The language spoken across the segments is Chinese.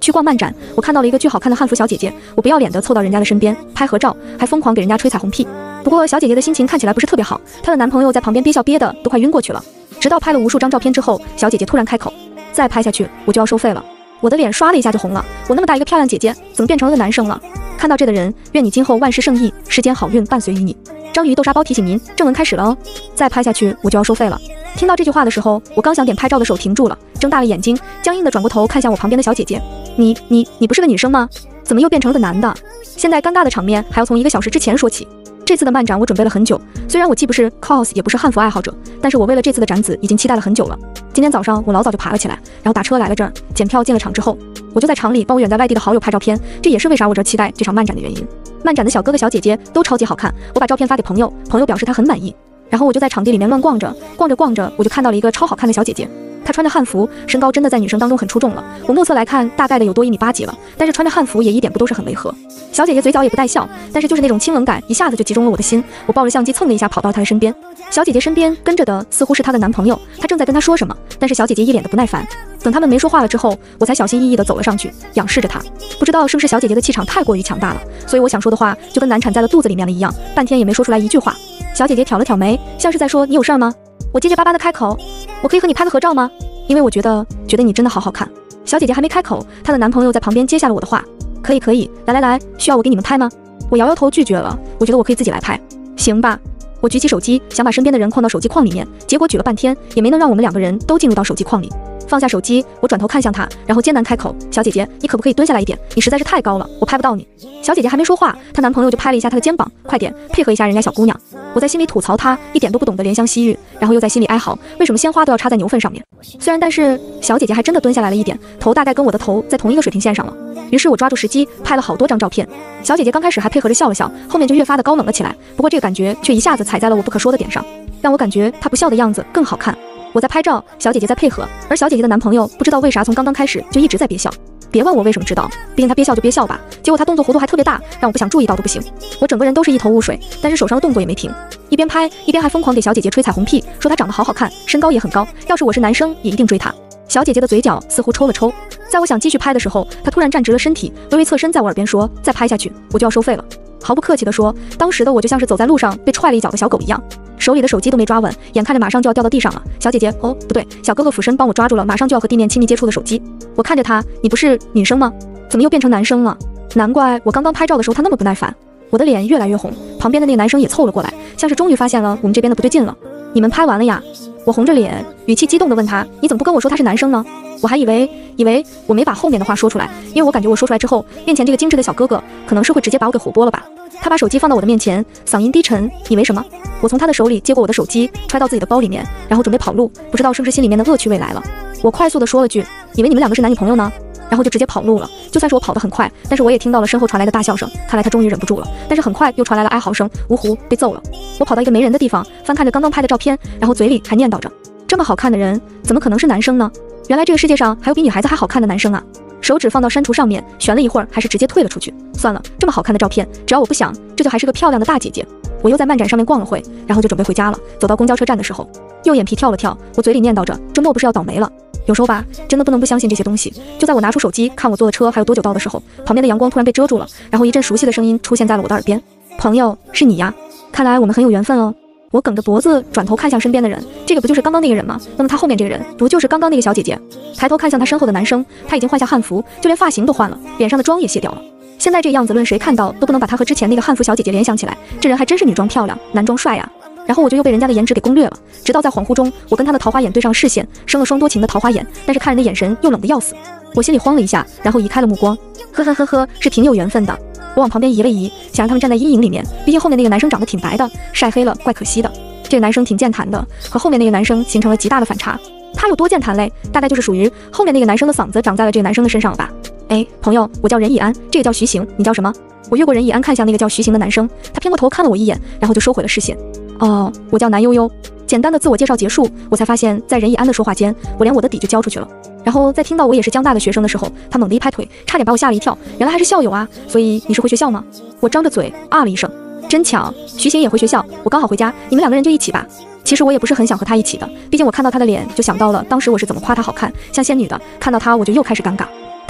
去逛漫展，我看到了一个巨好看的汉服小姐姐，我不要脸的凑到人家的身边拍合照，还疯狂给人家吹彩虹屁。不过小姐姐的心情看起来不是特别好，她的男朋友在旁边憋笑憋的都快晕过去了。直到拍了无数张照片之后，小姐姐突然开口，再拍下去我就要收费了。我的脸刷了一下就红了，我那么大一个漂亮姐姐，怎么变成了个男生了？看到这的人，愿你今后万事胜意，世间好运伴随于你。章鱼豆沙包提醒您，正文开始了哦，再拍下去我就要收费了。听到这句话的时候，我刚想点拍照的手停住了，睁大了眼睛，僵硬的转过头看向我旁边的小姐姐。你不是个女生吗？怎么又变成了个男的？现在尴尬的场面还要从1个小时之前说起。这次的漫展我准备了很久，虽然我既不是 cos 也不是汉服爱好者，但是我为了这次的展子已经期待了很久了。今天早上我老早就爬了起来，然后打车来了这儿，检票进了场之后，我就在场里帮我远在外地的好友拍照片，这也是为啥我这期待这场漫展的原因。漫展的小哥哥小姐姐都超级好看，我把照片发给朋友，朋友表示他很满意。然后我就在场地里面乱逛着，逛着我就看到了一个超好看的小姐姐。她穿着汉服，身高真的在女生当中很出众了。我目测来看，大概的有多1.8米几了，但是穿着汉服也一点不都是很违和。小姐姐嘴角也不带笑，但是就是那种亲吻感，一下子就集中了我的心。我抱着相机蹭了一下，跑到她的身边。小姐姐身边跟着的似乎是她的男朋友，他正在跟她说什么，但是小姐姐一脸的不耐烦。等他们没说话了之后，我才小心翼翼地走了上去，仰视着她。不知道是不是小姐姐的气场太过于强大了，所以我想说的话就跟难产在了肚子里面了一样，半天也没说出来一句话。小姐姐挑了挑眉，像是在说你有事儿吗？我结结巴巴地开口，我可以和你拍个合照吗？因为我觉得你真的好好看。小姐姐还没开口，她的男朋友在旁边接下了我的话，可以，来，需要我给你们拍吗？我摇摇头拒绝了，我觉得我可以自己来拍。行吧。我举起手机想把身边的人框到手机框里面，结果举了半天也没能让我们2个人都进入到手机框里。放下手机，我转头看向她，然后艰难开口，小姐姐，你可不可以蹲下来一点？你实在是太高了，我拍不到你。小姐姐还没说话，她男朋友就拍了一下她的肩膀，快点配合一下人家小姑娘。我在心里吐槽她一点都不懂得怜香惜玉，然后又在心里哀嚎，为什么鲜花都要插在牛粪上面？但是小姐姐还真的蹲下来了一点，头大概跟我的头在同一个水平线上了。于是我抓住时机拍了好多张照片。小姐姐刚开始还配合着笑了笑，后面就越发的高冷了起来，不过这个感觉却一下子踩在了我不可说的点上，让我感觉她不笑的样子更好看。我在拍照，小姐姐在配合，而小姐姐的男朋友不知道为啥从刚刚开始就一直在憋笑。别问我为什么知道，毕竟他憋笑就憋笑吧。结果他动作弧度还特别大，让我不想注意到都不行。我整个人都是一头雾水，但是手上的动作也没停，一边拍一边还疯狂给小姐姐吹彩虹屁，说她长得好好看，身高也很高，要是我是男生也一定追她。小姐姐的嘴角似乎抽了抽，在我想继续拍的时候，她突然站直了身体，微微侧身在我耳边说，再拍下去我就要收费了。毫不客气地说，当时的我就像是走在路上被踹了一脚的小狗一样，手里的手机都没抓稳，眼看着马上就要掉到地上了。小姐姐，哦不对，小哥哥俯身帮我抓住了马上就要和地面亲密接触的手机。我看着他，你不是女生吗？怎么又变成男生了？难怪我刚刚拍照的时候他那么不耐烦。我的脸越来越红，旁边的那个男生也凑了过来，像是终于发现了我们这边的不对劲了。你们拍完了呀？我红着脸，语气激动地问他，你怎么不跟我说他是男生呢？我还以为我没把后面的话说出来，因为我感觉我说出来之后，面前这个精致的小哥哥可能是会直接把我给火拨了吧。他把手机放到我的面前，嗓音低沉，你为什么？我从他的手里接过我的手机，揣到自己的包里面，然后准备跑路，不知道是不是心里面的恶趣味来了。我快速地说了句，以为你们2个是男女朋友呢，然后就直接跑路了。就算是我跑得很快，但是我也听到了身后传来的大笑声，看来他终于忍不住了。但是很快又传来了哀嚎声，芜湖被揍了。我跑到一个没人的地方，翻看着刚刚拍的照片，然后嘴里还念叨着，这么好看的人怎么可能是男生呢？原来这个世界上还有比女孩子还好看的男生啊。手指放到删除上面，悬了一会儿，还是直接退了出去。算了，这么好看的照片，只要我不想，这就还是个漂亮的大姐姐。我又在漫展上面逛了会，然后就准备回家了。走到公交车站的时候，右眼皮跳了跳，我嘴里念叨着，周末不是要倒霉了。有时候吧，真的不能不相信这些东西。就在我拿出手机看我坐的车还有多久到的时候，旁边的阳光突然被遮住了，然后一阵熟悉的声音出现在了我的耳边，朋友，是你呀，看来我们很有缘分哦。我梗着脖子转头看向身边的人，这个不就是刚刚那个人吗？那么他后面这个人不就是刚刚那个小姐姐？抬头看向他身后的男生，他已经换下汉服，就连发型都换了，脸上的妆也卸掉了。现在这样子，论谁看到都不能把他和之前那个汉服小姐姐联想起来，这人还真是女装漂亮，男装帅呀。然后我就又被人家的颜值给攻略了，直到在恍惚中，我跟他的桃花眼对上视线，生了双多情的桃花眼，但是看人的眼神又冷得要死。我心里慌了一下，然后移开了目光，是挺有缘分的。我往旁边移了移，想让他们站在阴影里面，毕竟后面那个男生长得挺白的，晒黑了怪可惜的。这个男生挺健谈的，和后面那个男生形成了极大的反差。他有多健谈嘞？大概就是属于后面那个男生的嗓子长在了这个男生的身上了吧。哎，朋友，我叫任以安，这个叫徐行，你叫什么？我越过任以安看向那个叫徐行的男生，他偏过头看了我一眼，然后就收回了视线。哦，我叫南悠悠。简单的自我介绍结束，我才发现在任以安的说话间，我连我的底就交出去了。然后在听到我也是江大的学生的时候，他猛地一拍腿，差点把我吓了一跳，原来还是校友啊。所以你是回学校吗？我张着嘴啊了一声，真巧，徐行也回学校，我刚好回家，你们2个人就一起吧。其实我也不是很想和他一起的，毕竟我看到他的脸就想到了当时我是怎么夸他好看，像仙女的，看到他我就又开始尴尬。但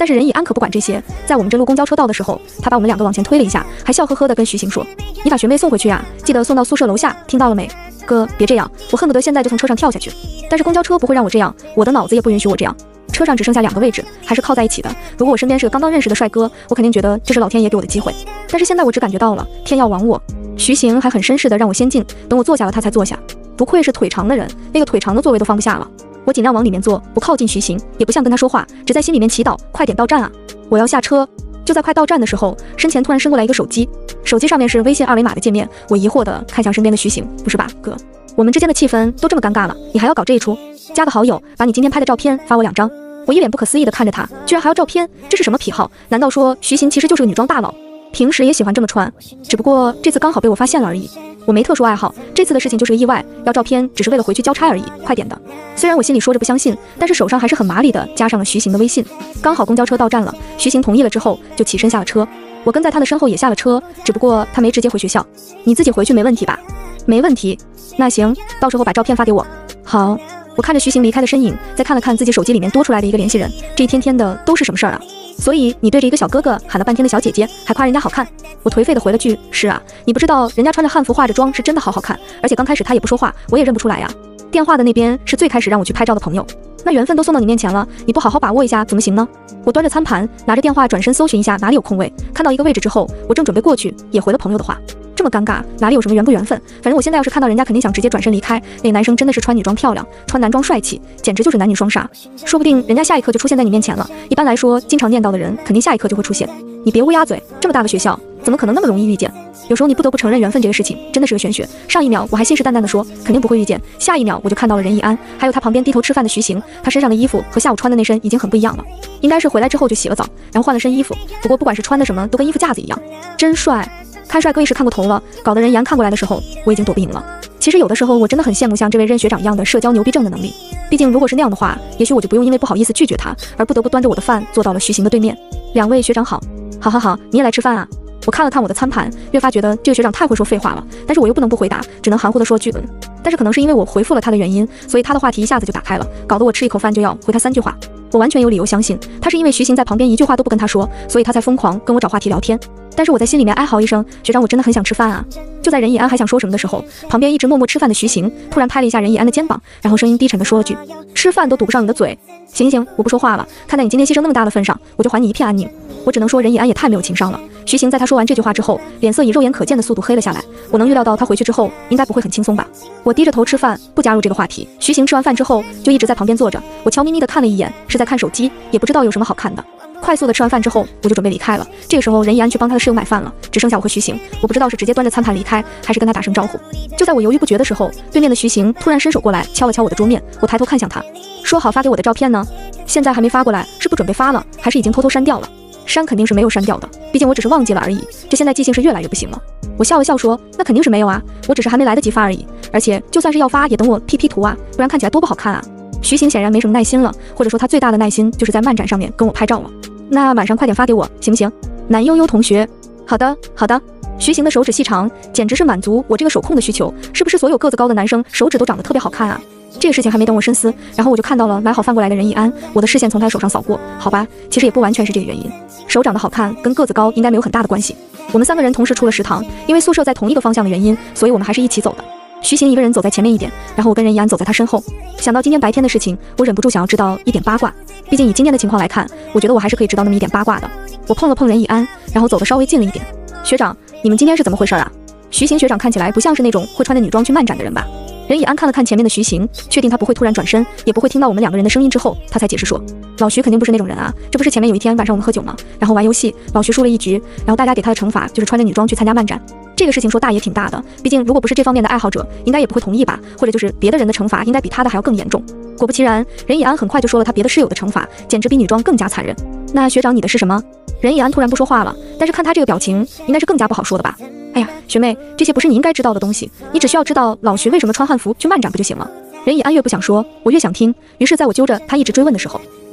但是任以安可不管这些，在我们这路公交车道的时候，他把我们两个往前推了一下，还笑呵呵地跟徐行说：“你把学妹送回去啊，记得送到宿舍楼下，听到了没？”哥，别这样，我恨不得现在就从车上跳下去。但是公交车不会让我这样，我的脑子也不允许我这样。车上只剩下2个位置，还是靠在一起的。如果我身边是个刚刚认识的帅哥，我肯定觉得这是老天爷给我的机会。但是现在我只感觉到了天要亡我。徐行还很绅士的让我先进，等我坐下了他才坐下。不愧是腿长的人，那个腿长的座位都放不下了。我尽量往里面坐，不靠近徐行，也不想跟他说话，只在心里面祈祷，快点到站啊！我要下车。就在快到站的时候，身前突然伸过来一个手机，手机上面是微信2维码的界面。我疑惑的看向身边的徐行，不是吧，哥？我们之间的气氛都这么尴尬了，你还要搞这一出？加个好友，把你今天拍的照片发我2张。我一脸不可思议的看着他，居然还要照片，这是什么癖好？难道说徐行其实就是个女装大佬，平时也喜欢这么穿，只不过这次刚好被我发现了而已。我没特殊爱好，这次的事情就是个意外，要照片只是为了回去交差而已，快点的。虽然我心里说着不相信，但是手上还是很麻利的加上了徐行的微信。刚好公交车到站了，徐行同意了之后就起身下了车，我跟在他的身后也下了车，只不过他没直接回学校。你自己回去没问题吧？没问题。那行，到时候把照片发给我。好。我看着徐行离开的身影，再看了看自己手机里面多出来的一个联系人，这一天天的都是什么事儿啊？所以你对着一个小哥哥喊了半天的小姐姐，还夸人家好看。我颓废的回了句：是啊，你不知道人家穿着汉服化着妆是真的好好看，而且刚开始他也不说话，我也认不出来呀。电话的那边是最开始让我去拍照的朋友，那缘分都送到你面前了，你不好好把握一下怎么行呢？我端着餐盘，拿着电话转身搜寻一下哪里有空位，看到一个位置之后，我正准备过去，也回了朋友的话。这么尴尬，哪里有什么缘不缘分？反正我现在要是看到人家，肯定想直接转身离开。那个男生真的是穿女装漂亮，穿男装帅气，简直就是男女双杀。说不定人家下一刻就出现在你面前了。一般来说，经常念叨的人，肯定下一刻就会出现。你别乌鸦嘴，这么大的学校，怎么可能那么容易遇见？有时候你不得不承认，缘分这个事情真的是个玄学。上一秒我还信誓旦旦地说肯定不会遇见，下一秒我就看到了任以安，还有他旁边低头吃饭的徐行。他身上的衣服和下午穿的那身已经很不一样了，应该是回来之后就洗了澡，然后换了身衣服。不过不管是穿的什么，都跟衣服架子一样，真帅。看帅哥一时看过头了，搞得任以安看过来的时候，我已经躲不赢了。其实有的时候我真的很羡慕像这位任学长一样的社交牛逼症的能力。毕竟如果是那样的话，也许我就不用因为不好意思拒绝他，而不得不端着我的饭坐到了徐行的对面。2位学长好。好，你也来吃饭啊？我看了看我的餐盘，越发觉得这个学长太会说废话了，但是我又不能不回答，只能含糊的说句但是可能是因为我回复了他的原因，所以他的话题一下子就打开了，搞得我吃一口饭就要回他3句话。我完全有理由相信他是因为徐行在旁边一句话都不跟他说，所以他才疯狂跟我找话题聊天。但是我在心里面哀嚎一声，学长我真的很想吃饭啊。就在任以安还想说什么的时候，旁边一直默默吃饭的徐行突然拍了一下任以安的肩膀，然后声音低沉的说了句：吃饭都堵不上你的嘴。行，我不说话了，看在你今天牺牲那么大的份上，我就还你一片安宁。我只能说任以安也太没有情商了。徐行在他说完这句话之后，脸色以肉眼可见的速度黑了下来。我能预料到他回去之后应该不会很轻松吧。我低着头吃饭，不加入这个话题。徐行吃完饭之后就一直在旁边坐着，我悄咪咪的看了一眼，是在看手机，也不知道有什么好看的。快速的吃完饭之后，我就准备离开了。这个时候任以安去帮他的室友买饭了，只剩下我和徐行。我不知道是直接端着餐盘离开，还是跟他打声招呼。就在我犹豫不决的时候，对面的徐行突然伸手过来敲了敲我的桌面。我抬头看向他，说好发给我的照片呢，现在还没发过来，是不准备发了，还是已经偷偷删掉了？删肯定是没有删掉的，毕竟我只是忘记了而已。这现在记性是越来越不行了。我笑了笑说，那肯定是没有啊，我只是还没来得及发而已。而且就算是要发，也等我 P 图啊，不然看起来多不好看啊。徐行显然没什么耐心了，或者说他最大的耐心就是在漫展上面跟我拍照了。那晚上快点发给我，行不行？南悠悠同学，好的。徐行的手指细长，简直是满足我这个手控的需求。是不是所有个子高的男生手指都长得特别好看啊？这个事情还没等我深思，然后我就看到了买好饭过来的任以安，我的视线从他手上扫过。好吧，其实也不完全是这个原因，手长得好看跟个子高应该没有很大的关系。我们3个人同时出了食堂，因为宿舍在同一个方向的原因，所以我们还是一起走的。徐行一个人走在前面一点，然后我跟任以安走在他身后。想到今天白天的事情，我忍不住想要知道一点八卦。毕竟以今天的情况来看，我觉得我还是可以知道那么一点八卦的。我碰了碰任以安，然后走得稍微近了一点。学长，你们今天是怎么回事啊？徐行学长看起来不像是那种会穿着女装去漫展的人吧？任以安看了看前面的徐行，确定他不会突然转身，也不会听到我们2个人的声音之后，他才解释说，老徐肯定不是那种人啊，这不是前面有一天晚上我们喝酒吗？然后玩游戏，老徐输了一局，然后大家给他的惩罚就是穿着女装去参加漫展。这个事情说大也挺大的，毕竟如果不是这方面的爱好者，应该也不会同意吧，或者就是别的人的惩罚应该比他的还要更严重。果不其然，任以安很快就说了他别的室友的惩罚，简直比女装更加残忍。那学长你的是什么？任以安突然不说话了，但是看他这个表情，应该是更加不好说的吧。哎呀，学妹，这些不是你应该知道的东西，你只需要知道老徐为什么穿汉服去漫展不就行了？任以安越不想说，我越想听。于是在我揪着他一直追问的时候，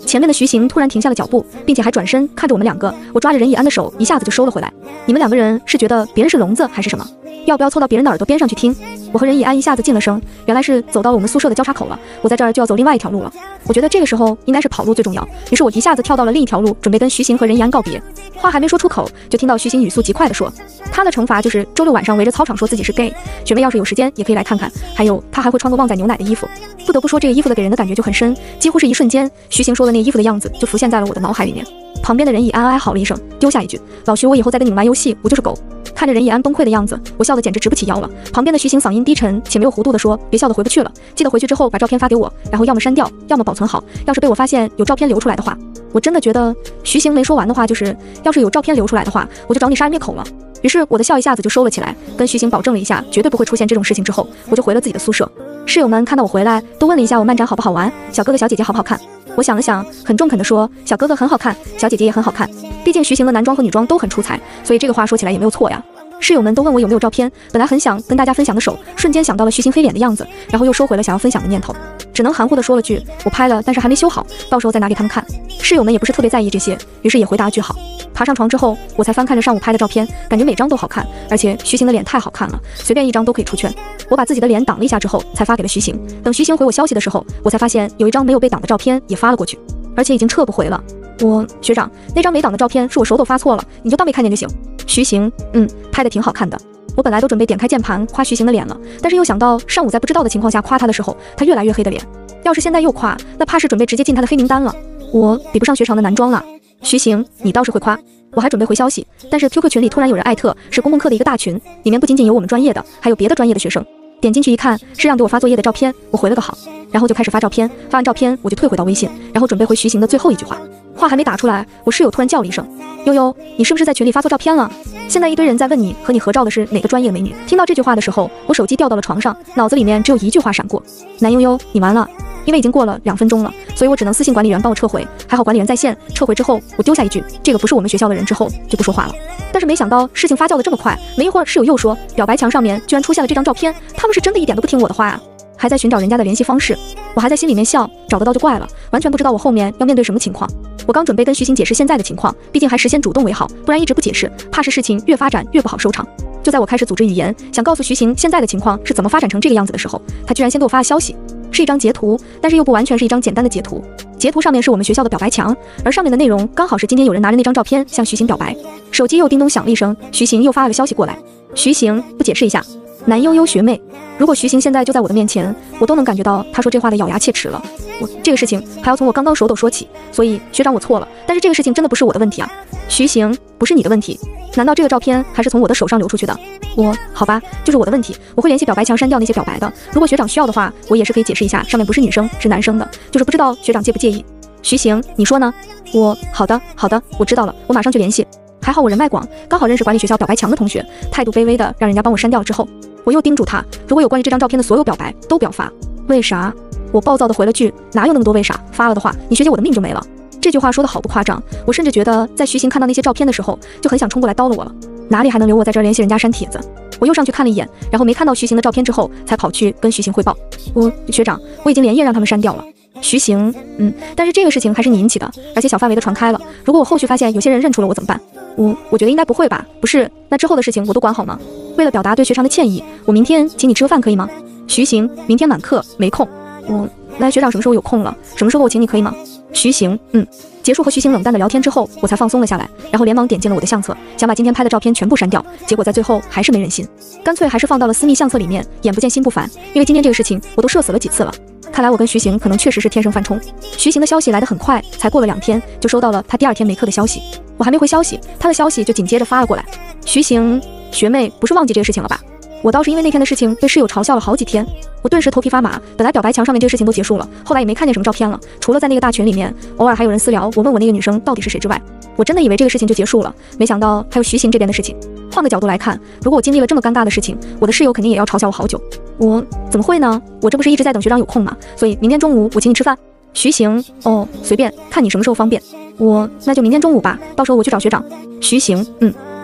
前面的徐行突然停下了脚步，并且还转身看着我们两个，我抓着任以安的手一下子就收了回来。你们两个人是觉得别人是聋子还是什么？要不要凑到别人的耳朵边上去听？我和任以安一下子静了声，原来是走到了我们宿舍的交叉口了，我在这儿就要走另外一条路了。我觉得这个时候应该是跑路最重要，于是我一下子跳到了另一条路，准备跟徐行和任以安告别。话还没说出口，就听到徐行语速极快地说，他的惩罚就是周六晚上围着操场说自己是 gay， 学妹要是有时间也可以来看看，还有他还会穿个旺仔牛奶的衣服。不得不说这个衣服的给人的感觉就很深，几乎是一瞬间，徐行说的那衣服的样子就浮现在了我的脑海里面。旁边的任以安哀嚎了一声，丢下一句，老徐我以后再跟你们玩游戏我就是狗。看着任以安崩溃的样子，我笑得简直直不起腰了。旁边的徐行嗓音低沉且没有弧度地说，别笑得回不去了，记得回去之后把照片发给我，然后要么删掉，要么保存好，要是被我发现有照片流出来的话，我真的觉得徐行没说完的话就是要是有照片流出来的话，我就找你杀人灭口了。于是我的笑一下子就收了起来，跟徐行保证了一下绝对不会出现这种事情之后，我就回了自己的宿舍。室友们看到我回来都问了一下我漫展好不好玩，小哥哥小姐姐好不好看。我想了想，很中肯地说，小哥哥很好看，小姐姐也很好看。毕竟徐行的男装和女装都很出彩，所以这个话说起来也没有错呀。室友们都问我有没有照片，本来很想跟大家分享的手，瞬间想到了徐行黑脸的样子，然后又收回了想要分享的念头，只能含糊地说了句，我拍了，但是还没修好，到时候再拿给他们看。室友们也不是特别在意这些，于是也回答句好。爬上床之后，我才翻看着上午拍的照片，感觉每张都好看，而且徐行的脸太好看了，随便一张都可以出圈。我把自己的脸挡了一下之后，才发给了徐行。等徐行回我消息的时候，我才发现有一张没有被挡的照片也发了过去，而且已经撤不回了。学长，那张没挡的照片是我手抖发错了，你就当没看见就行。徐行，拍的挺好看的。我本来都准备点开键盘夸徐行的脸了，但是又想到上午在不知道的情况下夸他的时候，他越来越黑的脸，要是现在又夸，那怕是准备直接进他的黑名单了。我比不上学长的男装了。徐行，你倒是会夸。我还准备回消息，但是 QQ 群里突然有人艾特，是公共课的一个大群，里面不仅仅有我们专业的，还有别的专业的学生。点进去一看，是让给我发作业的照片，我回了个好，然后就开始发照片，发完照片我就退回到微信，然后准备回徐行的最后一句话。话还没打出来，我室友突然叫了一声，悠悠，你是不是在群里发错照片了？现在一堆人在问你和你合照的是哪个专业的美女。听到这句话的时候，我手机掉到了床上，脑子里面只有一句话闪过，南悠悠，你完了。因为已经过了2分钟了，所以我只能私信管理员帮我撤回，还好管理员在线，撤回之后我丢下一句，这个不是我们学校的人之后就不说话了。但是没想到事情发酵的这么快，没一会儿室友又说表白墙上面居然出现了这张照片，他们是真的一点都不听我的话呀，还在寻找人家的联系方式。我还在心里面笑，找得到就怪了，完全不知道我后面要面对什么情况。我刚准备跟徐行解释现在的情况，毕竟还是先主动为好，不然一直不解释，怕是事情越发展越不好收场。就在我开始组织语言，想告诉徐行现在的情况是怎么发展成这个样子的时候，他居然先给我发了消息，是一张截图，但是又不完全是一张简单的截图。截图上面是我们学校的表白墙，而上面的内容刚好是今天有人拿着那张照片向徐行表白。手机又叮咚响了一声，徐行又发了个消息过来，徐行，不解释一下，南悠悠学妹。如果徐行现在就在我的面前，我都能感觉到他说这话的咬牙切齿了。这个事情还要从我刚刚手抖说起，所以学长我错了，但是这个事情真的不是我的问题啊。徐行，不是你的问题，难道这个照片还是从我的手上流出去的？好吧，就是我的问题，我会联系表白墙删掉那些表白的。如果学长需要的话，我也是可以解释一下，上面不是女生是男生的，就是不知道学长介不介意。徐行，你说呢？好的，我知道了，我马上去联系。还好我人脉广，刚好认识管理学校表白墙的同学，态度卑微的让人家帮我删掉了之后，我又叮嘱他，如果有关于这张照片的所有表白都不要发。为啥？我暴躁的回了句，哪有那么多为啥，发了的话你学姐我的命就没了。这句话说的好不夸张，我甚至觉得在徐行看到那些照片的时候就很想冲过来叨了我了，哪里还能留我在这儿联系人家删帖子。我又上去看了一眼，然后没看到徐行的照片之后才跑去跟徐行汇报，学长，我已经连夜让他们删掉了。徐行，但是这个事情还是你引起的，而且小范围的传开了，如果我后续发现有些人认出了我怎么办？我觉得应该不会吧。不是，那之后的事情我都管好吗？为了表达对学长的歉意，我明天请你吃个饭可以吗？徐行，明天满课没空。那学长什么时候有空了？什么时候我请你可以吗？徐行，结束和徐行冷淡的聊天之后，我才放松了下来，然后连忙点进了我的相册，想把今天拍的照片全部删掉，结果在最后还是没忍心，干脆还是放到了私密相册里面，眼不见心不烦，因为今天这个事情我都社死了几次了。看来我跟徐行可能确实是天生犯冲。徐行的消息来得很快，才过了2天就收到了他第2天没课的消息，我还没回消息，他的消息就紧接着发了过来。徐行，学妹不是忘记这个事情了吧？我倒是因为那天的事情被室友嘲笑了好几天，我顿时头皮发麻。本来表白墙上面这个事情都结束了，后来也没看见什么照片了，除了在那个大群里面偶尔还有人私聊我问我那个女生到底是谁之外，我真的以为这个事情就结束了，没想到还有徐行这边的事情。换个角度来看，如果我经历了这么尴尬的事情，我的室友肯定也要嘲笑我好久。我怎么会呢？我这不是一直在等学长有空吗？所以明天中午我请你吃饭。徐行，随便，看你什么时候方便。那就明天中午吧，到时候我去找学长。徐行，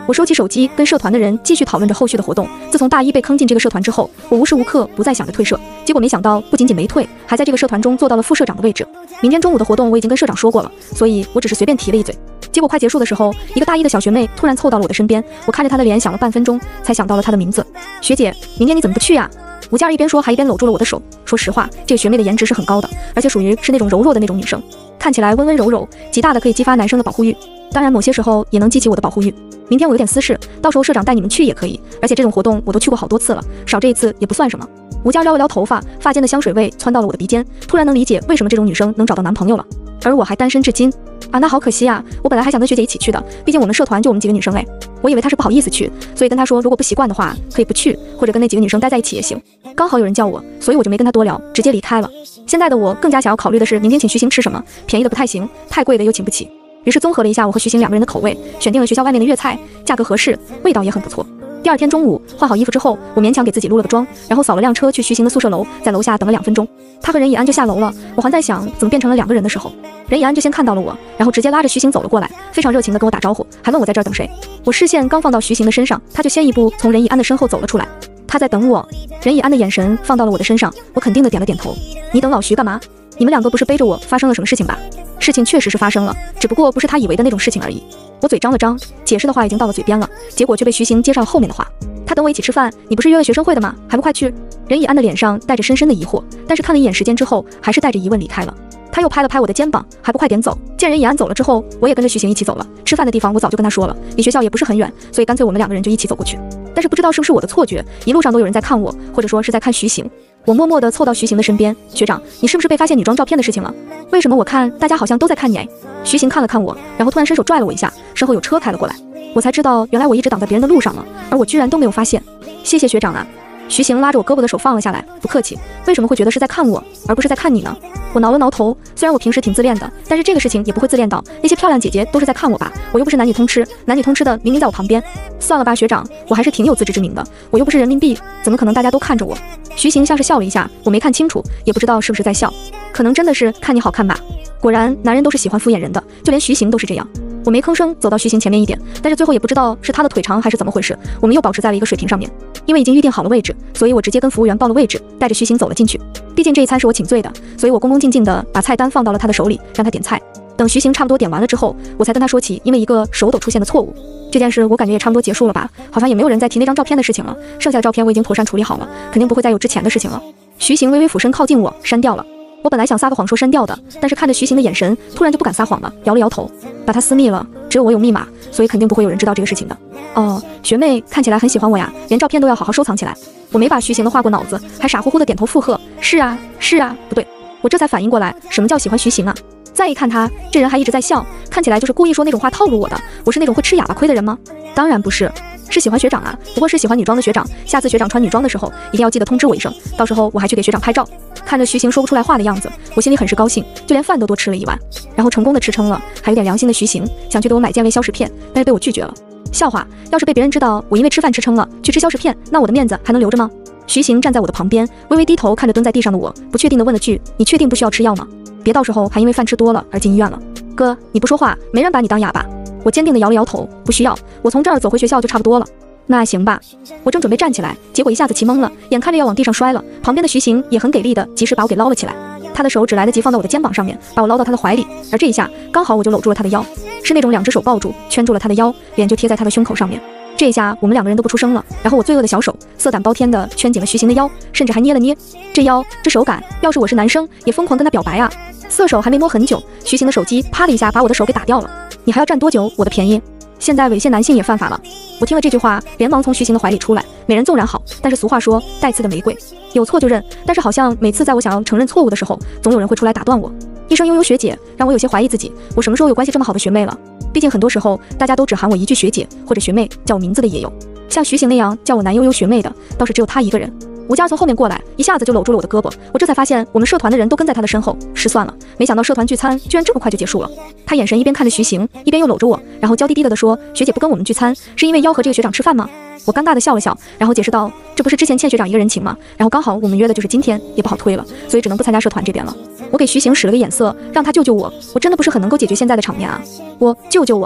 我收起手机，跟社团的人继续讨论着后续的活动。自从大一被坑进这个社团之后，我无时无刻不在想着退社，结果没想到不仅仅没退，还在这个社团中做到了副社长的位置。明天中午的活动我已经跟社长说过了，所以我只是随便提了一嘴。结果快结束的时候，一个大一的小学妹突然凑到了我的身边，我看着她的脸想了半分钟，才想到了她的名字。学姐，明天你怎么不去呀？吴佳儿一边说还一边搂住了我的手。说实话，这个学妹的颜值是很高的，而且属于是那种柔弱的那种女生，看起来温温柔柔，极大的可以激发男生的保护欲，当然某些时候也能激起我的保护欲。明天我有点私事，到时候社长带你们去也可以，而且这种活动我都去过好多次了，少这一次也不算什么。吴佳撩了撩头发，发间的香水味窜到了我的鼻尖，突然能理解为什么这种女生能找到男朋友了，而我还单身至今啊，那好可惜啊！我本来还想跟学姐一起去的，毕竟我们社团就我们几个女生嘞。我以为她是不好意思去，所以跟她说如果不习惯的话可以不去，或者跟那几个女生待在一起也行。刚好有人叫我，所以我就没跟她多聊，直接离开了。现在的我更加想要考虑的是明天请徐行吃什么，便宜的不太行，太贵的又请不起。于是综合了一下我和徐行两个人的口味，选定了学校外面的粤菜，价格合适，味道也很不错。第二天中午换好衣服之后，我勉强给自己撸了个妆，然后扫了辆车去徐行的宿舍楼，在楼下等了2分钟，他和任以安就下楼了。我还在想怎么变成了2个人的时候，任以安就先看到了我，然后直接拉着徐行走了过来，非常热情的跟我打招呼，还问我在这儿等谁。我视线刚放到徐行的身上，他就先一步从任以安的身后走了出来，他在等我。任以安的眼神放到了我的身上，我肯定的点了点头。你等老徐干嘛？你们2个不是背着我发生了什么事情吧？事情确实是发生了，只不过不是他以为的那种事情而已。我嘴张了张，解释的话已经到了嘴边了，结果却被徐行接上了后面的话。他等我一起吃饭，你不是约了学生会的吗？还不快去？任以安的脸上带着深深的疑惑，但是看了一眼时间之后，还是带着疑问离开了。他又拍了拍我的肩膀，还不快点走？见任以安走了之后，我也跟着徐行一起走了。吃饭的地方我早就跟他说了，离学校也不是很远，所以干脆我们2个人就一起走过去。但是不知道是不是我的错觉，一路上都有人在看我，或者说是在看徐行。我默默地凑到徐行的身边，学长，你是不是被发现女装照片的事情了？为什么我看大家好像都在看你？徐行看了看我，然后突然伸手拽了我一下，身后有车开了过来，我才知道原来我一直挡在别人的路上了，而我居然都没有发现。谢谢学长啊！徐行拉着我胳膊的手放了下来，不客气。为什么会觉得是在看我，而不是在看你呢？我挠了挠头，虽然我平时挺自恋的，但是这个事情也不会自恋到那些漂亮姐姐都是在看我吧？我又不是男女通吃，男女通吃的明明在我旁边。算了吧，学长，我还是挺有自知之明的，我又不是人民币，怎么可能大家都看着我？徐行像是笑了一下，我没看清楚，也不知道是不是在笑，可能真的是看你好看吧。果然，男人都是喜欢敷衍人的，就连徐行都是这样。我没吭声，走到徐行前面一点，但是最后也不知道是他的腿长还是怎么回事，我们又保持在了一个水平上面。因为已经预定好了位置，所以我直接跟服务员报了位置，带着徐行走了进去。毕竟这一餐是我请罪的，所以我恭恭敬敬地把菜单放到了他的手里，让他点菜。等徐行差不多点完了之后，我才跟他说起因为一个手抖出现的错误这件事。我感觉也差不多结束了吧，好像也没有人再提那张照片的事情了，剩下的照片我已经妥善处理好了，肯定不会再有之前的事情了。徐行微微俯身靠近我，删掉了。我本来想撒个谎说删掉的，但是看着徐行的眼神，突然就不敢撒谎了，摇了摇头，把他私密了。只有我有密码，所以肯定不会有人知道这个事情的。哦，学妹看起来很喜欢我呀，连照片都要好好收藏起来。我没把徐行的话过脑子，还傻乎乎的点头附和。是啊，是啊，不对，我这才反应过来，什么叫喜欢徐行啊？再一看他这人还一直在笑，看起来就是故意说那种话套路我的。我是那种会吃哑巴亏的人吗？当然不是。是喜欢学长啊，不过是喜欢女装的学长。下次学长穿女装的时候，一定要记得通知我一声，到时候我还去给学长拍照。看着徐行说不出来话的样子，我心里很是高兴，就连饭都多吃了一碗，然后成功的吃撑了。还有点良心的徐行想去给我买健胃消食片，但是被我拒绝了。笑话，要是被别人知道我因为吃饭吃撑了去吃消食片，那我的面子还能留着吗？徐行站在我的旁边，微微低头看着蹲在地上的我，不确定的问了句：你确定不需要吃药吗？别到时候还因为饭吃多了而进医院了。哥，你不说话，没人把你当哑巴。我坚定地摇了摇头，不需要，我从这儿走回学校就差不多了。那行吧。我正准备站起来，结果一下子气懵了，眼看着要往地上摔了，旁边的徐行也很给力的及时把我给捞了起来。他的手只来得及放到我的肩膀上面，把我捞到他的怀里，而这一下刚好我就搂住了他的腰，是那种2只手抱住，圈住了他的腰，脸就贴在他的胸口上面。这一下我们2个人都不出声了，然后我罪恶的小手色胆包天的圈紧了徐行的腰，甚至还捏了捏这腰，这手感，要是我是男生也疯狂跟他表白啊。色手还没摸很久，徐行的手机啪的一下把我的手给打掉了。你还要占多久我的便宜？现在猥亵男性也犯法了。我听了这句话，连忙从徐行的怀里出来。美人纵然好，但是俗话说带刺的玫瑰，有错就认。但是好像每次在我想要承认错误的时候，总有人会出来打断我。一声悠悠学姐，让我有些怀疑自己，我什么时候有关系这么好的学妹了？毕竟很多时候大家都只喊我一句学姐或者学妹，叫我名字的也有，像徐行那样叫我南悠悠学妹的，倒是只有他一个人。吴佳从后面过来，一下子就搂住了我的胳膊，我这才发现我们社团的人都跟在他的身后，失算了，没想到社团聚餐居然这么快就结束了。他眼神一边看着徐行，一边又搂着我，然后娇滴滴的说：学姐不跟我们聚餐，是因为要和这个学长吃饭吗？我尴尬的笑了笑，然后解释道：这不是之前欠学长一个人情吗？然后刚好我们约的就是今天，也不好推了，所以只能不参加社团这边了。我给徐行使了个眼色，让他救救我，我真的不是很能够解决现在的场面啊，我救救我。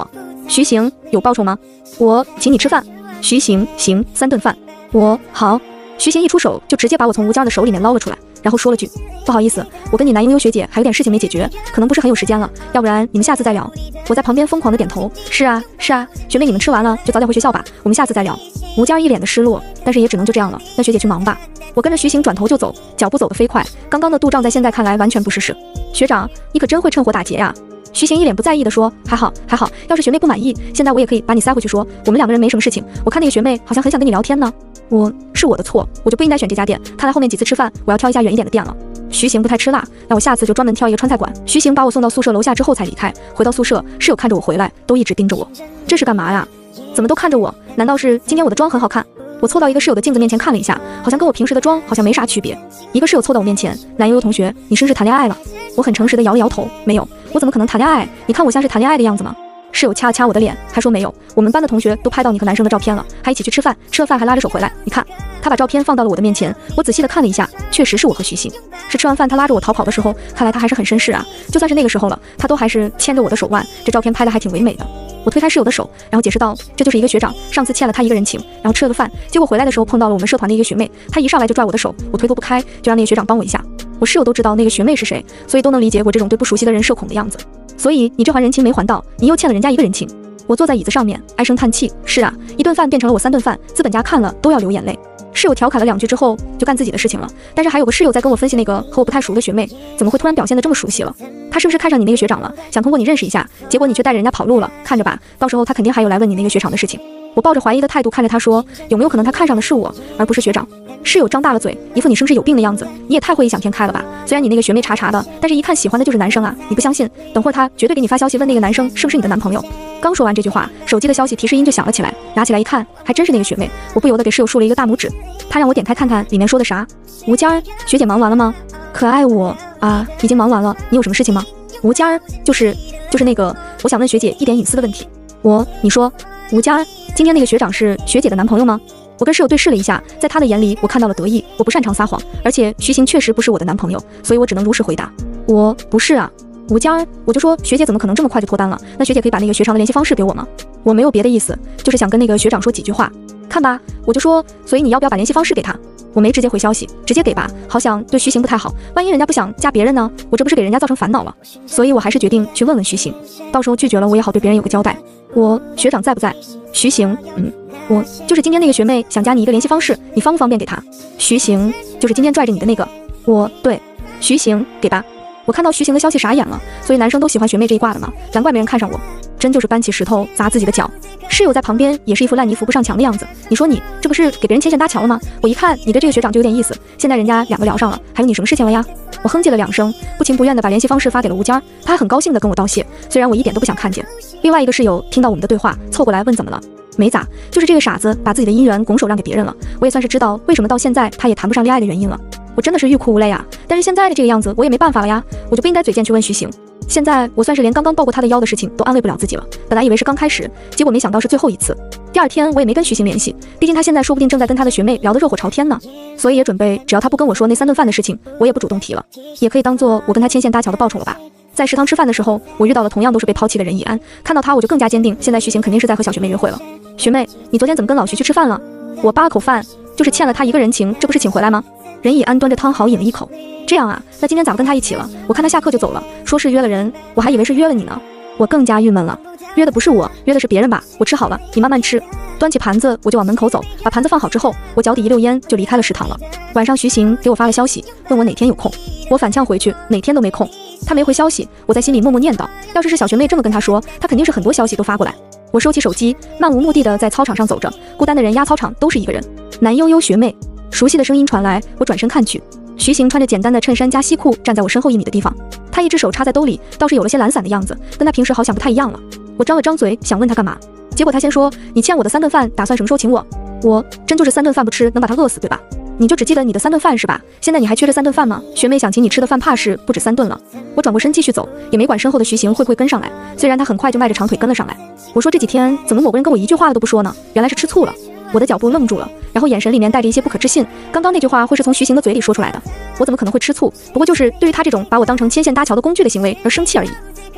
徐行，有报酬吗？我请你吃饭。徐行，行，3顿饭。我好。徐行一出手就直接把我从吴家的手里面捞了出来，然后说了句：不好意思，我跟你南悠悠学姐还有点事情没解决，可能不是很有时间了，要不然你们下次再聊。我在旁边疯狂的点头，是啊，学妹你们吃完了就早点回学校吧，我们下次再聊。吴家一脸的失落，但是也只能就这样了，那学姐去忙吧。我跟着徐行转头就走，脚步走得飞快，刚刚的肚胀在现在看来完全不是事。学长，你可真会趁火打劫呀！徐行一脸不在意地说：还好，要是学妹不满意，现在我也可以把你塞回去说，我们2个人没什么事情。我看那个学妹好像很想跟你聊天呢。是我的错，我就不应该选这家店，看来后面几次吃饭我要挑一家远一点的店了。徐行不太吃辣，那我下次就专门挑一个川菜馆。徐行把我送到宿舍楼下之后才离开，回到宿舍，室友看着我回来，都一直盯着我，这是干嘛呀？怎么都看着我？难道是今天我的妆很好看？我凑到一个室友的镜子面前看了一下，好像跟我平时的妆好像没啥区别。一个室友凑到我面前：南悠悠同学，你是不是谈恋爱了？我很诚实的摇了摇头，没有，我怎么可能谈恋爱？你看我像是谈恋爱的样子吗？室友掐了掐我的脸，还说没有，我们班的同学都拍到你和男生的照片了，还一起去吃饭，吃了饭还拉着手回来。你看，他把照片放到了我的面前，我仔细的看了一下，确实是我和徐行。是吃完饭他拉着我逃跑的时候，看来他还是很绅士啊，就算是那个时候了，他都还是牵着我的手腕，这照片拍的还挺唯美的。我推开室友的手，然后解释道，这就是一个学长，上次欠了他一个人情，然后吃了个饭，结果回来的时候碰到了我们社团的一个学妹，她一上来就拽我的手，我推脱不开，就让那个学长帮我一下。我室友都知道那个学妹是谁，所以都能理解我这种对不熟悉的人社恐的样子。所以你这还人情没还到，你又欠了人家一个人情。我坐在椅子上面唉声叹气，是啊，一顿饭变成了我3顿饭，资本家看了都要流眼泪。室友调侃了2句之后就干自己的事情了，但是还有个室友在跟我分析那个和我不太熟的学妹怎么会突然表现得这么熟悉了，他是不是看上你那个学长了，想通过你认识一下，结果你却带着人家跑路了，看着吧，到时候他肯定还有来问你那个学长的事情。我抱着怀疑的态度看着他说，有没有可能他看上的是我而不是学长？室友张大了嘴，一副你生是有病的样子，你也太会异想天开了吧，虽然你那个学妹查查的，但是一看喜欢的就是男生啊，你不相信，等会儿他绝对给你发消息问那个男生是不是你的男朋友。刚说完这句话，手机的消息提示音就响了起来，拿起来一看，还真是那个学妹，我不由得给室友竖了一个大拇指。他让我点开看看里面说的啥。吴佳儿，学姐忙完了吗？可爱我啊，已经忙完了，你有什么事情吗？吴佳儿，就是那个，我想问学姐一点隐私的问题。你说，吴佳儿，今天那个学长是学姐的男朋友吗？我跟室友对视了一下，在他的眼里我看到了得意，我不擅长撒谎，而且徐行确实不是我的男朋友，所以我只能如实回答，我不是啊。吴佳儿，我就说学姐怎么可能这么快就脱单了？那学姐可以把那个学长的联系方式给我吗？我没有别的意思，就是想跟那个学长说几句话。看吧，我就说，所以你要不要把联系方式给他？我没直接回消息，直接给吧，好像对徐行不太好，万一人家不想加别人呢，我这不是给人家造成烦恼了？所以我还是决定去问问徐行，到时候拒绝了我也好对别人有个交代。学长在不在？徐行，我就是今天那个学妹想加你一个联系方式，你方不方便给她？徐行，就是今天拽着你的那个。对，徐行，给吧。我看到徐行的消息傻眼了，所以男生都喜欢学妹这一挂的嘛，难怪没人看上我，真就是搬起石头砸自己的脚。室友在旁边也是一副烂泥扶不上墙的样子，你说你这不是给别人牵线搭桥了吗？我一看你对这个学长就有点意思，现在人家2个聊上了，还有你什么事情了呀？我哼唧了2声，不情不愿的把联系方式发给了吴佳，他还很高兴的跟我道谢，虽然我一点都不想看见。另外一个室友听到我们的对话，凑过来问怎么了？没咋，就是这个傻子把自己的姻缘拱手让给别人了，我也算是知道为什么到现在他也谈不上恋爱的原因了。我真的是欲哭无泪啊，但是现在的这个样子我也没办法了呀，我就不应该嘴贱去问徐行。现在我算是连刚刚抱过他的腰的事情都安慰不了自己了，本来以为是刚开始，结果没想到是最后一次。第2天我也没跟徐行联系，毕竟他现在说不定正在跟他的学妹聊得热火朝天呢，所以也准备只要他不跟我说那3顿饭的事情，我也不主动提了，也可以当做我跟他牵线搭桥的报酬了吧。在食堂吃饭的时候，我遇到了同样都是被抛弃的任以安，看到他我就更加坚定，现在徐行肯定是在和小学妹约会了。学妹，你昨天怎么跟老徐去吃饭了？我扒了口饭，就是欠了他一个人情，这不是请回来吗？任以安端着汤好饮了一口，这样啊，那今天咋不跟他一起了？我看他下课就走了，说是约了人，我还以为是约了你呢。我更加郁闷了，约的不是我，约的是别人吧？我吃好了，你慢慢吃。端起盘子我就往门口走，把盘子放好之后，我脚底一溜烟就离开了食堂了。晚上徐行给我发了消息，问我哪天有空，我反呛回去哪天都没空。他没回消息，我在心里默默念叨，要是小学妹这么跟他说，他肯定是很多消息都发过来。我收起手机，漫无目的的在操场上走着，孤单的人压操场都是一个人。南悠悠学妹，熟悉的声音传来，我转身看去，徐行穿着简单的衬衫加西裤站在我身后1米的地方，他一只手插在兜里，倒是有了些懒散的样子，跟他平时好像不太一样了。我张了张嘴想问他干嘛，结果他先说，你欠我的3顿饭打算什么时候请我？我真就是3顿饭不吃能把他饿死对吧？你就只记得你的3顿饭是吧？现在你还缺这3顿饭吗？学妹想请你吃的饭怕是不止3顿了。我转过身继续走，也没管身后的徐行会不会跟上来，虽然他很快就迈着长腿跟了上来。我说这几天怎么某个人跟我一句话都不说呢？原来是吃醋了。我的脚步愣住了，然后眼神里面带着一些不可置信，刚刚那句话会是从徐行的嘴里说出来的，我怎么可能会吃醋？不过就是对于他这种把我当成牵线搭桥的工具的行为而生气而已。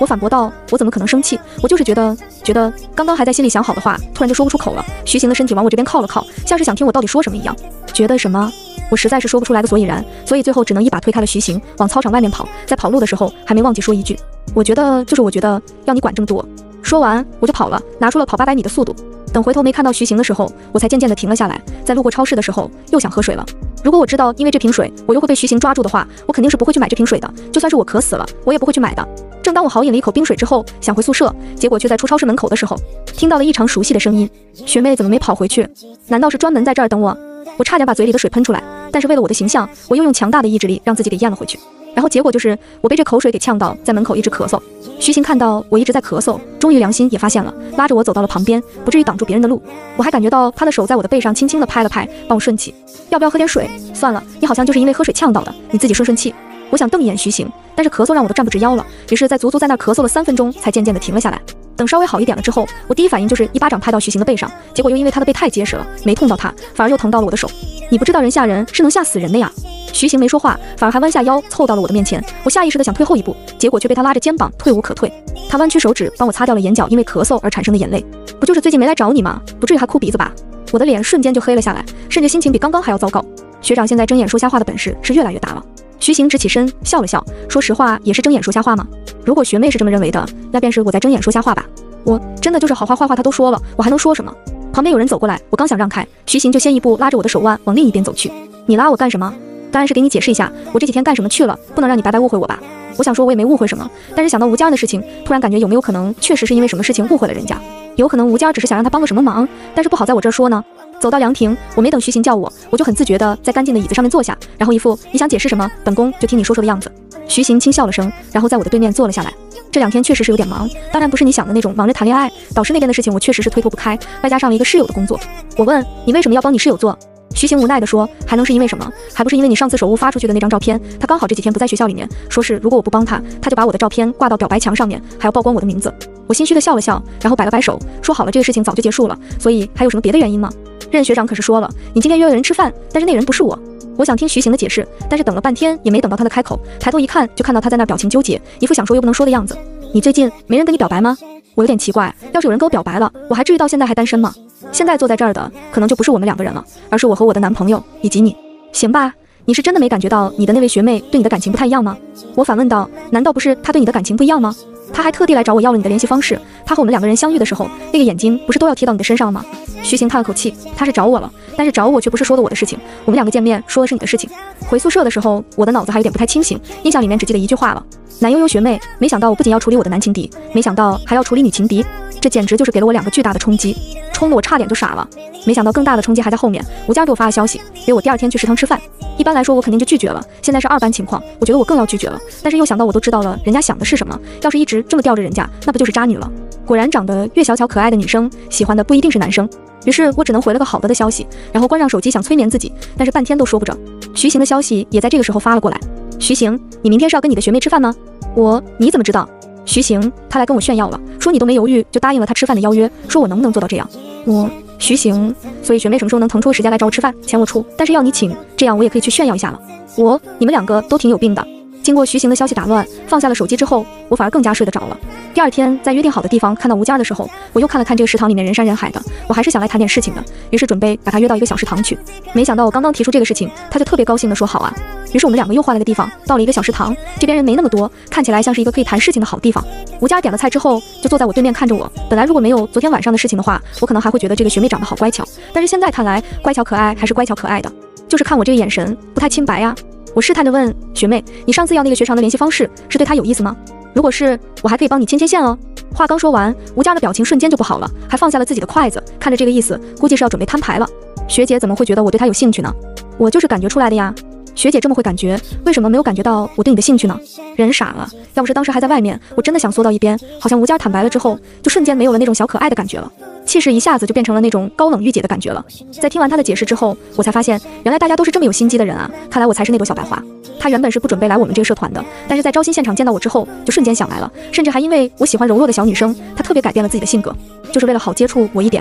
我反驳道，我怎么可能生气？我就是觉得刚刚还在心里想好的话，突然就说不出口了。徐行的身体往我这边靠了靠，像是想听我到底说什么一样。觉得什么？我实在是说不出来个所以然，所以最后只能一把推开了徐行，往操场外面跑。在跑路的时候还没忘记说一句，我觉得要你管这么多。说完我就跑了，拿出了跑800米的速度。等回头没看到徐行的时候，我才渐渐地停了下来。在路过超市的时候，又想喝水了。如果我知道因为这瓶水我又会被徐行抓住的话，我肯定是不会去买这瓶水的。就算是我渴死了，我也不会去买的。正当我豪饮了一口冰水之后，想回宿舍，结果却在出超市门口的时候，听到了异常熟悉的声音。学妹怎么没跑回去？难道是专门在这儿等我？我差点把嘴里的水喷出来，但是为了我的形象，我又用强大的意志力让自己给咽了回去。然后结果就是我被这口水给呛到，在门口一直咳嗽。徐行看到我一直在咳嗽，终于良心也发现了，拉着我走到了旁边，不至于挡住别人的路。我还感觉到他的手在我的背上轻轻地拍了拍，帮我顺气。要不要喝点水？算了，你好像就是因为喝水呛到的，你自己顺气。我想瞪一眼徐行，但是咳嗽让我都站不直腰了，于是足足在那咳嗽了3分钟，才渐渐地停了下来。等稍微好一点了之后，我第一反应就是一巴掌拍到徐行的背上，结果又因为他的背太结实了，没痛到他，反而又疼到了我的手。你不知道人吓人是能吓死人的呀！徐行没说话，反而还弯下腰凑到了我的面前。我下意识的想退后一步，结果却被他拉着肩膀退无可退。他弯曲手指帮我擦掉了眼角因为咳嗽而产生的眼泪。不就是最近没来找你吗？不至于还哭鼻子吧？我的脸瞬间就黑了下来，甚至心情比刚刚还要糟糕。学长现在睁眼说瞎话的本事是越来越大了。徐行直起身笑了笑，说实话也是睁眼说瞎话吗？如果学妹是这么认为的，那便是我在睁眼说瞎话吧。我真的就是好话坏话他都说了，我还能说什么？旁边有人走过来，我刚想让开，徐行就先一步拉着我的手腕往另一边走去。你拉我干什么？当然是给你解释一下我这几天干什么去了，不能让你白白误会我吧。我想说我也没误会什么，但是想到吴家的事情，突然感觉有没有可能确实是因为什么事情误会了人家？有可能吴家只是想让他帮个什么忙，但是不好在我这儿说呢。走到凉亭，我没等徐行叫我，我就很自觉地在干净的椅子上面坐下，然后一副你想解释什么，本宫就听你说的样子。徐行轻笑了声，然后在我的对面坐了下来。这2天确实是有点忙，当然不是你想的那种忙着谈恋爱，导师那边的事情我确实是推脱不开，外加上了一个室友的工作。我问你为什么要帮你室友做？徐行无奈地说，还能是因为什么？还不是因为你上次手误发出去的那张照片，他刚好这几天不在学校里面，说是如果我不帮他，他就把我的照片挂到表白墙上面，还要曝光我的名字。我心虚地笑了笑，然后摆了摆手，说好了这个事情早就结束了，所以还有什么别的原因吗？任学长可是说了，你今天约了人吃饭，但是那人不是我。我想听徐行的解释，但是等了半天也没等到他的开口，抬头一看就看到他在那表情纠结，一副想说又不能说的样子。你最近没人跟你表白吗？我有点奇怪，要是有人跟我表白了，我还至于到现在还单身吗？现在坐在这儿的可能就不是我们2个人了，而是我和我的男朋友以及你。行吧，你是真的没感觉到你的那位学妹对你的感情不太一样吗？我反问道，难道不是她对你的感情不一样吗？她还特地来找我要了你的联系方式，她和我们2个人相遇的时候，那个眼睛不是都要贴到你的身上了吗？徐行叹了口气，他是找我了，但是找我却不是说的我的事情，我们2个见面说的是你的事情。回宿舍的时候，我的脑子还有点不太清醒，印象里面只记得一句话了，南悠悠学妹，没想到我不仅要处理我的男情敌，没想到还要处理女情敌，这简直就是给了我2个巨大的冲击，冲得我差点就傻了。没想到更大的冲击还在后面，吴家给我发了消息，约我第2天去食堂吃饭。一般来说我肯定就拒绝了，现在是2般情况，我觉得我更要拒绝了，但是又想到我都知道了人家想的是什么，要是一直这么吊着人家，那不就是渣女了？果然长得越小巧可爱的女生，喜欢的不一定是男生。于是我只能回了个好的消息，然后关上手机想催眠自己，但是半天都说不着。徐行的消息也在这个时候发了过来。徐行，你明天是要跟你的学妹吃饭吗？你怎么知道？徐行，他来跟我炫耀了，说你都没犹豫就答应了他吃饭的邀约，说我能不能做到这样？徐行，所以学妹什么时候能腾出时间来找我吃饭，钱我出，但是要你请，这样我也可以去炫耀一下了。你们2个都挺有病的。经过徐行的消息打乱，放下了手机之后，我反而更加睡得着了。第2天在约定好的地方看到吴家的时候，我又看了看这个食堂里面人山人海的，我还是想来谈点事情的，于是准备把他约到一个小食堂去。没想到我刚刚提出这个事情，他就特别高兴地说好啊。于是我们2个又换了个地方，到了一个小食堂，这边人没那么多，看起来像是一个可以谈事情的好地方。吴家点了菜之后，就坐在我对面看着我。本来如果没有昨天晚上的事情的话，我可能还会觉得这个学妹长得好乖巧，但是现在看来，乖巧可爱还是乖巧可爱的，就是看我这个眼神不太清白呀。我试探着问学妹，你上次要那个学长的联系方式是对他有意思吗？如果是，我还可以帮你牵线哦。话刚说完，吴家的表情瞬间就不好了，还放下了自己的筷子，看着这个意思，估计是要准备摊牌了。学姐怎么会觉得我对他有兴趣呢？我就是感觉出来的呀。学姐这么会感觉，为什么没有感觉到我对你的兴趣呢？人傻了，要不是当时还在外面，我真的想缩到一边，好像吴家坦白了之后，就瞬间没有了那种小可爱的感觉了，气势一下子就变成了那种高冷御姐的感觉了。在听完他的解释之后，我才发现原来大家都是这么有心机的人啊，看来我才是那朵小白花。他原本是不准备来我们这个社团的，但是在招新现场见到我之后，就瞬间想来了，甚至还因为我喜欢柔弱的小女生，他特别改变了自己的性格，就是为了好接触我一点。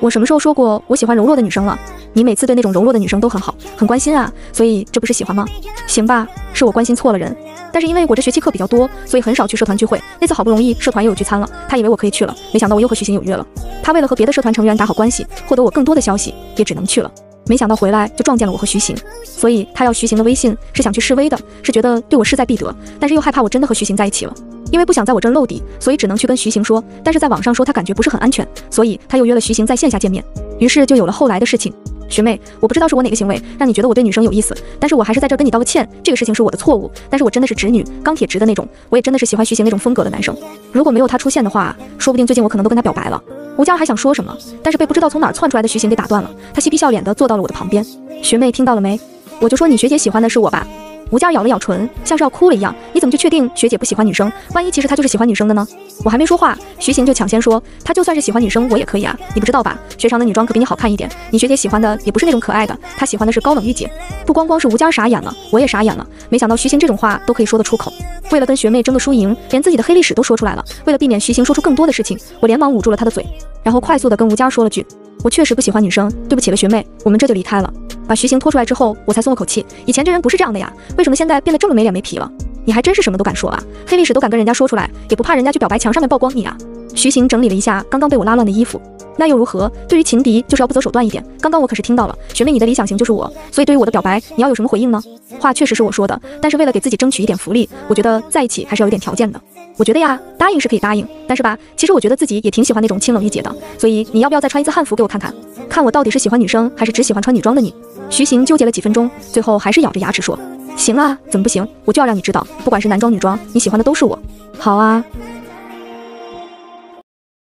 我什么时候说过我喜欢柔弱的女生了？你每次对那种柔弱的女生都很好，很关心啊，所以这不是喜欢吗？行吧，是我关心错了人。但是因为我这学期课比较多，所以很少去社团聚会。那次好不容易社团也有聚餐了，他以为我可以去了，没想到我又和徐行有约了。他为了和别的社团成员打好关系，获得我更多的消息，也只能去了。没想到回来就撞见了我和徐行，所以他要徐行的微信是想去示威的，是觉得对我势在必得，但是又害怕我真的和徐行在一起了。因为不想在我这儿露底，所以只能去跟徐行说，但是在网上说他感觉不是很安全，所以他又约了徐行在线下见面，于是就有了后来的事情。学妹，我不知道是我哪个行为让你觉得我对女生有意思，但是我还是在这儿跟你道个歉，这个事情是我的错误，但是我真的是直女，钢铁直的那种，我也真的是喜欢徐行那种风格的男生。如果没有他出现的话，说不定最近我可能都跟他表白了。吴佳还想说什么，但是被不知道从哪儿窜出来的徐行给打断了，他嬉皮笑脸的坐到了我的旁边。学妹听到了没？我就说你学姐喜欢的是我吧。吴佳咬了咬唇，像是要哭了一样。你怎么就确定学姐不喜欢女生？万一其实她就是喜欢女生的呢？我还没说话，徐行就抢先说，她就算是喜欢女生，我也可以啊。你不知道吧？学长的女装可比你好看一点。你学姐喜欢的也不是那种可爱的，她喜欢的是高冷御姐。不光光是吴佳傻眼了，我也傻眼了。没想到徐行这种话都可以说得出口。为了跟学妹争个输赢，连自己的黑历史都说出来了。为了避免徐行说出更多的事情，我连忙捂住了他的嘴，然后快速的跟吴佳说了句，我确实不喜欢女生，对不起了学妹。我们这就离开了。把徐行拖出来之后，我才松了口气。以前这人不是这样的呀，为什么现在变得这么没脸没皮了？你还真是什么都敢说啊，黑历史都敢跟人家说出来，也不怕人家去表白墙上面曝光你啊？徐行整理了一下刚刚被我拉乱的衣服，那又如何？对于情敌就是要不择手段一点。刚刚我可是听到了，学妹你的理想型就是我，所以对于我的表白你要有什么回应呢？话确实是我说的，但是为了给自己争取一点福利，我觉得在一起还是要有点条件的。我觉得呀，答应是可以答应，但是吧，其实我觉得自己也挺喜欢那种清冷御姐的，所以你要不要再穿一次汉服给我看看，看我到底是喜欢女生还是只喜欢穿女装的你？徐行纠结了几分钟，最后还是咬着牙齿说，行啊，怎么不行？我就要让你知道，不管是男装女装，你喜欢的都是我。好啊，